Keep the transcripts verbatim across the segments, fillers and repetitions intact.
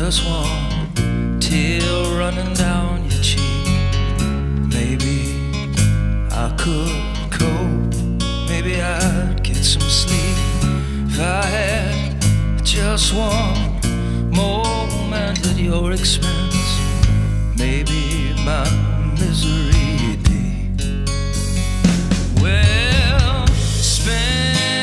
just one tear running down your cheek. Maybe I could cope, maybe I'd get some sleep if I had just one moment at your expense. Maybe my misery'd be well spent.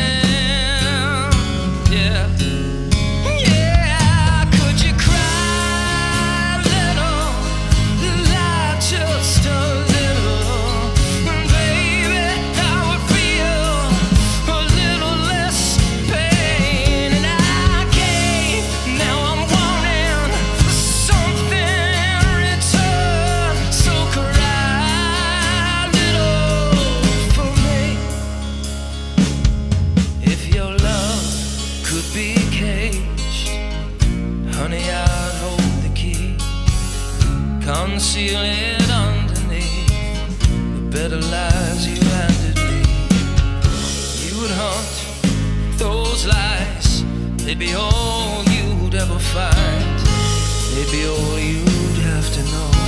Conceal it underneath the better lies you handed me. You would hunt those lies, they'd be all you'd ever find. They'd be all you'd have to know.